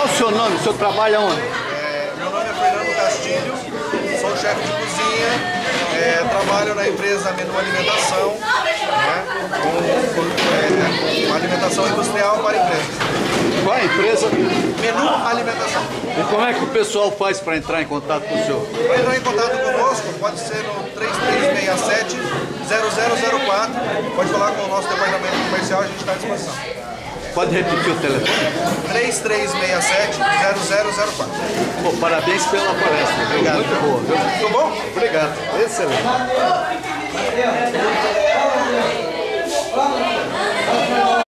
o seu nome? O senhor trabalha onde? Meu nome é Fernando Castilho, sou chefe de cozinha, trabalho na empresa Menu Alimentação, né, com alimentação industrial para empresas. Qual a empresa? Menu Alimentação. E como é que o pessoal faz para entrar em contato com o senhor? Para entrar em contato conosco, pode ser no 3367-0004, pode falar com o nosso departamento comercial, a gente está à disposição. Pode repetir o telefone? 3367-0004. Pô, parabéns pela palestra, viu? Obrigado. Muito boa, viu? Tudo bom? Obrigado. Excelente.